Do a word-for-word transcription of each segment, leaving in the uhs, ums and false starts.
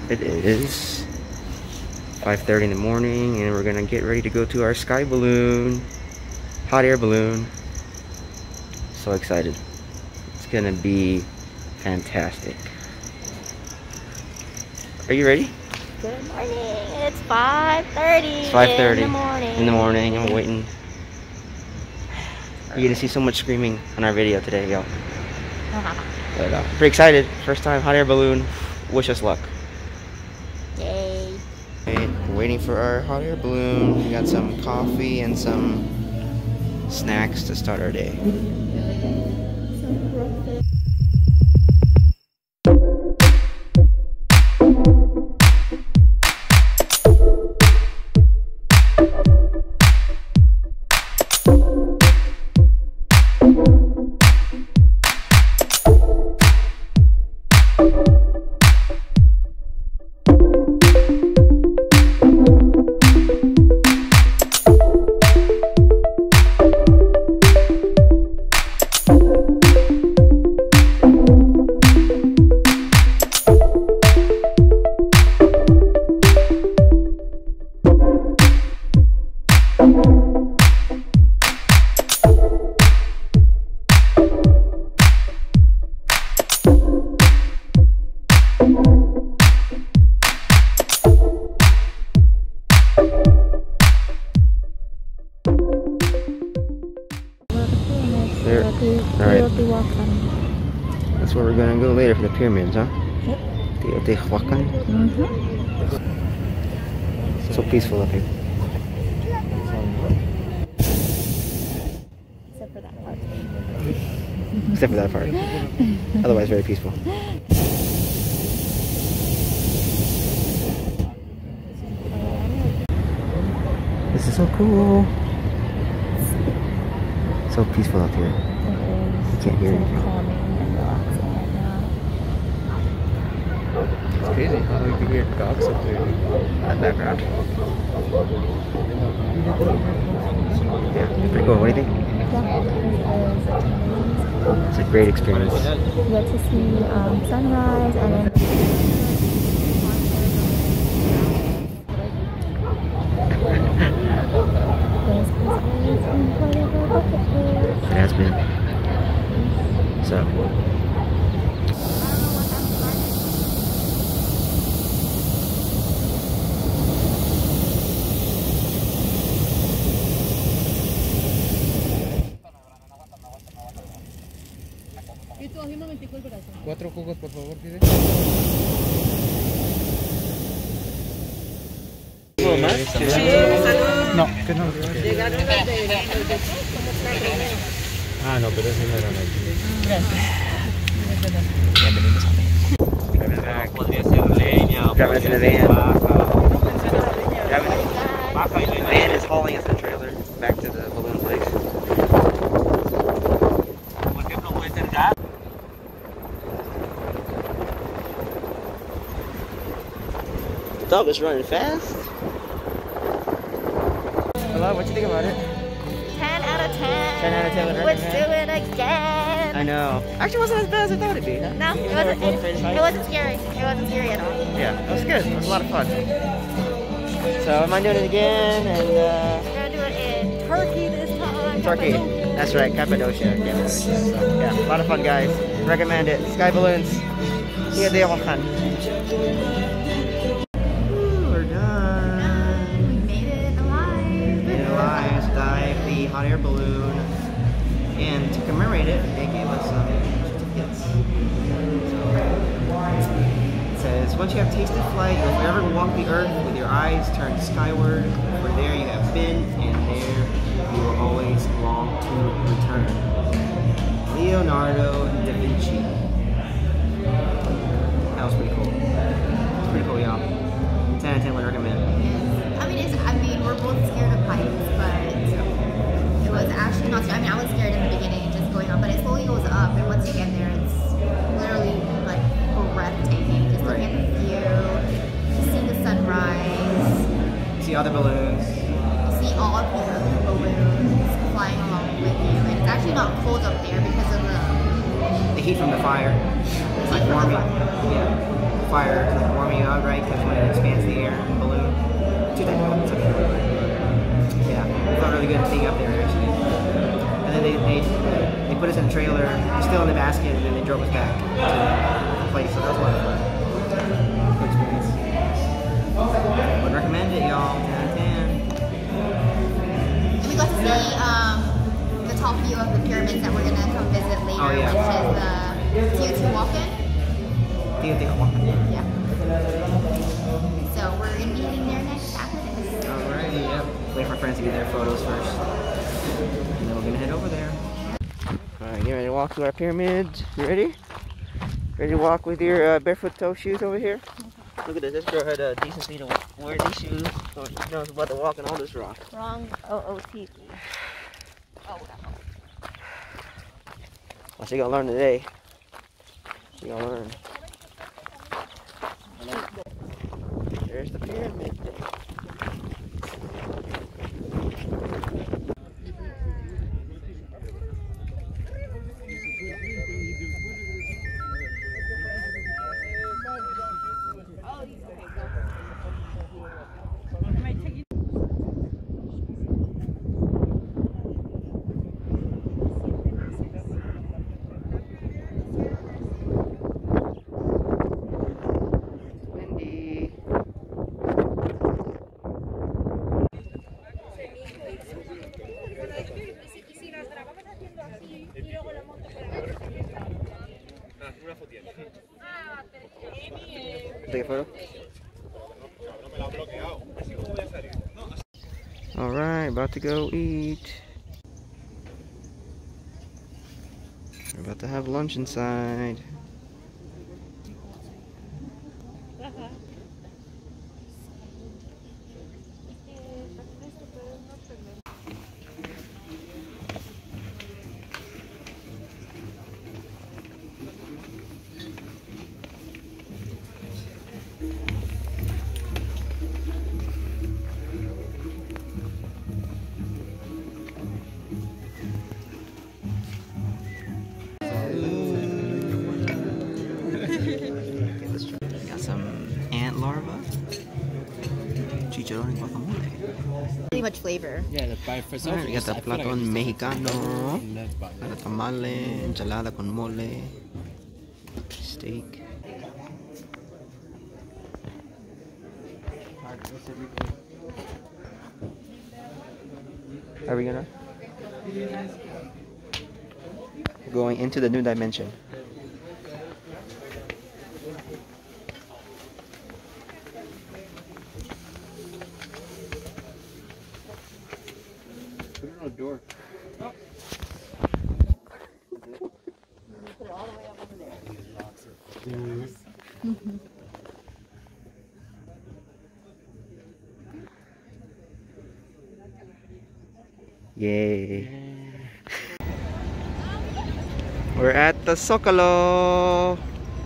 It is five thirty in the morning and we're gonna get ready to go to our sky balloon, hot air balloon. So excited. It's gonna be fantastic. Are you ready? Good morning. It's five thirty. It's five thirty in the morning. In the morning. I'm waiting. You're gonna see so much screaming on our video today, yo. But uh, pretty excited. First time hot air balloon. Wish us luck. Yay. Okay, we're waiting for our hot air balloon. We got some coffee and some snacks to start our day. There. Alright. That's where we're gonna go later for the pyramids, huh? Yep. Teotihuacan. Mm-hmm. So peaceful up here. Except for that part. Except for that part. Otherwise, very peaceful. This is so cool. So peaceful out here. It is. You can't hear so anything. calming and relaxing right now. It's crazy how you can hear dogs up there in That background. Yeah, pretty cool. What do you think? Yeah, It's a great experience. we get to see um, sunrise and then It has been. So. Cuatro jugos, por favor, pide. No, que no. Llegaron los de, los de Ah, no, pero eso no era aquí. Bienvenidos a Podría ser leña. Driving us in a van. Driving the van is hauling us in a trailer back to the balloon place. Por ejemplo, puede ser gas. Dog is running fast. Hello, what you think about it? ten out of ten. ten out of ten would Let's recommend. do it again. I know. Actually, it wasn't as bad as I thought it'd be. No, You it never wasn't. felt It, afraid of it heights? wasn't scary. It wasn't scary at all. Yeah, it was good. It was a lot of fun. So, am I doing it again? And uh, We're gonna do it in Turkey this time. Turkey. That's right, Cappadocia. Yeah. So, yeah, a lot of fun, guys. Recommend it. Sky balloons. See you there, Khan. We're done. We made it alive. Made it alive. Dive the hot air balloon. And to commemorate it, they gave us some certificates. So, it says, once you have tasted flight, you'll forever walk the earth with your eyes turned skyward. For there you have been, and there you will always long to return. Leonardo da Vinci. That was pretty cool. It's pretty cool, y'all. ten out of ten would recommend. I mean, it's, I mean, we're both scared of heights, but it was actually not scary. I mean, I was scared in the beginning, just going up, but it slowly goes up, and once you get there, it's literally like breathtaking. Just looking at the view, see the sunrise, See all the balloons. see all of the other balloons flying along with you. And it's actually not cold up there because of the The heat from the fire. It's like warming, yeah, fire, it's like warming you up, right? Because when it expands the air in the balloon, too technical, it's okay. Yeah, it felt really good being up there actually. And then they, they, they put us in a trailer, still in the basket, and then they drove us back to the place, so that was a lot of fun. Good experience. Would recommend it, y'all. ten out of ten. We got to see um, the top view of the pyramids that we're gonna come visit later, Oh, yeah. which is the Teotihuacan. Teotihuacan. Yeah. So we're gonna be heading there next after this. Alrighty, yep. Wait for friends to get their photos first. And then we're gonna head over there. Alright, you ready to walk to our pyramid? You ready? Ready to walk with your uh, barefoot toe shoes over here? Look at this, this girl had a decency to wear these shoes, so she knows about to walk on all this rock. Wrong O O T E. Oh, Well, she gonna learn today. She gonna learn. There's the pyramid. Windy. Take a photo. All right, about to go eat. We're about to have lunch inside. Got some ant larva. Chicharrón and guacamole. Pretty much flavor. Yeah, the by for Alright, we got the platon mexicano. Got the tamale, enchilada con mole, steak. Are we gonna? Going into the new dimension. door. Yay. We're at the Zocalo.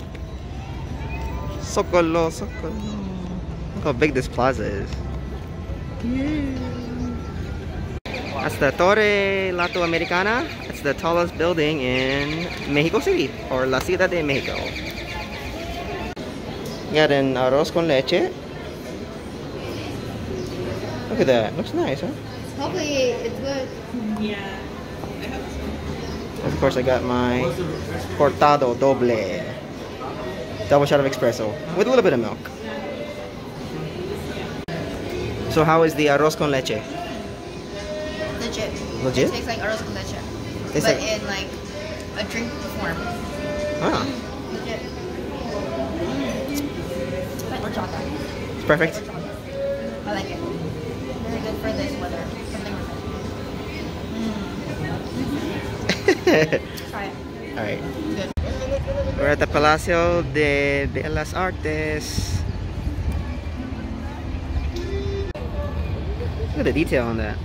Zocalo, Zocalo. Look how big this plaza is. Yeah. That's the Torre Latinoamericana. It's the tallest building in Mexico City, or La Ciudad de Mexico. Got an arroz con leche. Look at that. Looks nice, huh? Hopefully it's good. Of course, I got my cortado doble. Double shot of espresso with a little bit of milk. So how is the arroz con leche? Legit. Legit? It tastes like arroz con leche. Tastes but like- in like a drink form. Ah, Legit. But horchata. it's perfect. I like it. Very good for this weather. Something Try it. Alright. Good. We're at the Palacio de Bellas Artes. Look at the detail on that.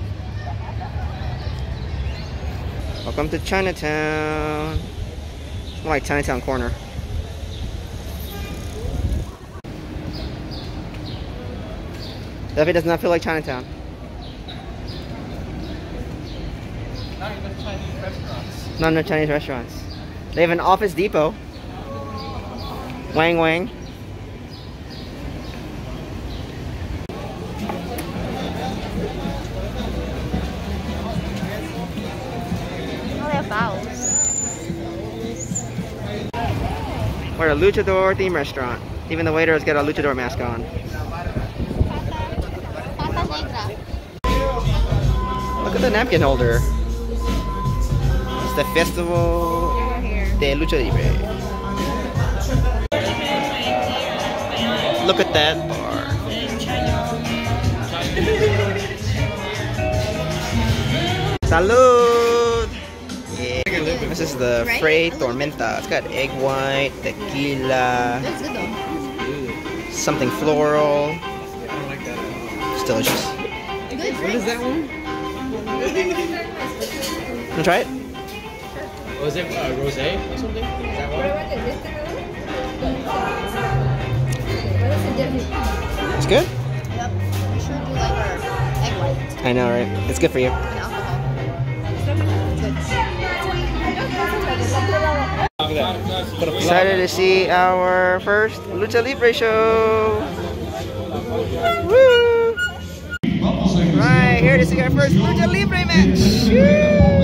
Welcome to Chinatown. It's more like Chinatown Corner. Definitely does not feel like Chinatown. Not even Chinese restaurants. Not enough Chinese restaurants. They have an Office Depot. Wang Wang. Oh, they have fouls. We're at a luchador themed restaurant. Even the waiters get a luchador mask on. Look at the napkin holder. It's the Festival de Lucha Libre. Look at that bar. Salud! Yeah. This is the Frey Tormenta. It's got egg white, tequila, That's good though. something floral. It's delicious. Good. What is that one? Wanna try it? Was it uh, rosé or something? Is that one? It's good? Yep. We sure do like our egg white I know, right? It's good for you. and alcohol. Good. Excited to see our first Lucha Libre show. Woo! Right, here to see our first Lucha Libre match. Woo!